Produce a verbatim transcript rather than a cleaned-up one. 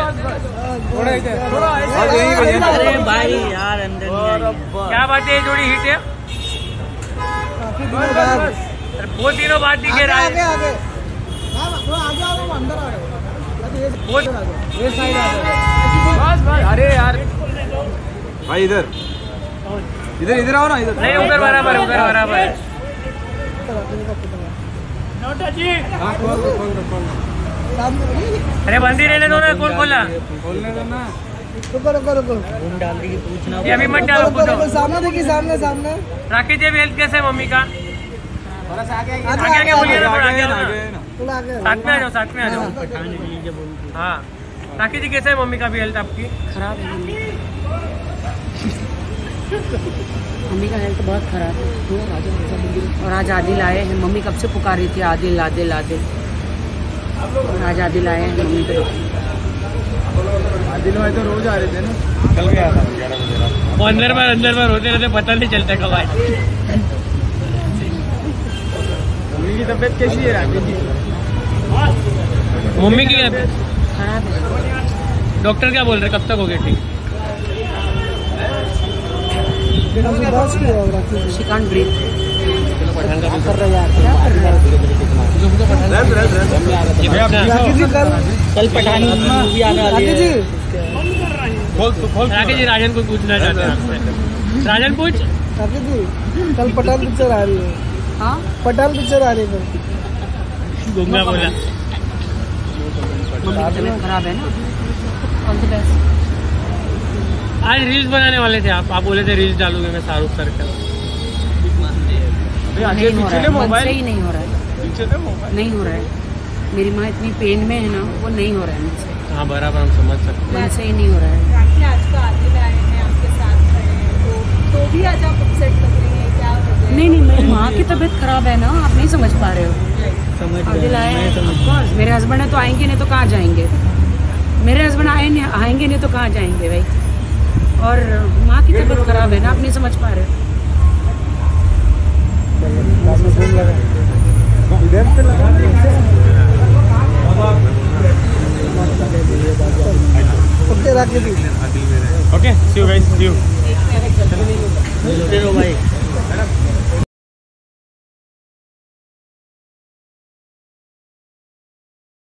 थोड़ा इधर, थोड़ा ऐसे। अरे भाई यार अंदर क्या बात है, जोड़ी हिट है काफी दिनों बाद। बहुत दिनों बाद दिखे रहा है। आगे आगे थोड़ा आगे आओ, वो अंदर आ रहे हो। ये साइड आ जाओ बस बस। अरे यार भाई इधर इधर इधर आओ ना, इधर नहीं उधर बराबर है, उधर बराबर है। हाँ, खोल दो, खोल दो, खोल दो। अरे बंदी रहने दो ना, कौन खोला? खोलने दो ना। रुको रुको रुको, डाल दी पूछना। ये अभी मत डालो, रुको रुको, सामने देखिए, सामने सामने। राकेश जी हेल्थ कैसे है मम्मी का? थोड़ा सा आगे आगे आगे आगे बोलिए ना, थोड़ा आगे आगे ना, आओ आगे ना। ना। थोड़ा आगे साथ में आ जाओ, साथ में आ जाओ। हाँ राकेश जी कैसे है मम्मी का भी हेल्थ आपकी? खराब है मम्मी मम्मी का हेल्थ बहुत खराब है। और आज आदिल आए हैं, मम्मी कब से पुकार रही थी आदिल आदिल आदिल। आज आदिल आए हैं मम्मी पे। आदिल भाई तो रोज आ रहे थे ना, कल गया था ग्यारह बजे। वो अंदर बार अंदर बार होते रहते, पता नहीं चलता कब आए। मम्मी की तबीयत कैसी है राकेश जी? मम्मी की क्या खराब है। डॉक्टर क्या बोल रहे, कब तक हो गया ठीक? She can't breathe. कर रहे यार, क्या कर रहे हैं? कल पठान मूवी आने वाली है। जी खोल तो खोल। राकेश जी राजन को पूछना चाहते हैं आपसे। राजन पूछ। राकेश जी कल पठान पिक्चर आ रही है। हाँ पठान पिक्चर आ रही है कल। गुंगा बोला। मम्मी की तबीयत खराब है ना। All the best. आज रील्स बनाने वाले थे आप आप बोले थे रील्स डालूंगे मैं शाहरुख सर का। नहीं हो रहा है, मन से ही नहीं हो रहा है, पीछे से मोबाइल नहीं हो रहा है। मेरी माँ इतनी पेन में है ना, वो नहीं हो रहा है मुझसे। हाँ बराबर हम समझ सकते हैं। मन से ही नहीं हो रहा है। राखी आज का आदिल आए हैं आपके साथ खड़े हैं, तो तो भी आज आप अपसेट लग रही हैं, क्या वजह है? नहीं नहीं, मेरी माँ की तबीयत खराब है ना, आप नहीं समझ पा रहे हो। आदिल आए हैं, of course, मेरे हस्बैंड है तो आएंगे, नहीं तो कहाँ जाएंगे। मेरे हस्बैंड आए नहीं आएंगे नहीं तो कहाँ जाएंगे भाई। और माँ की तबीयत खराब है ना, आप नहीं समझ पा रहे हो। इधर से लगा okay Rakesh ji. Okay see you guys, see you. भाई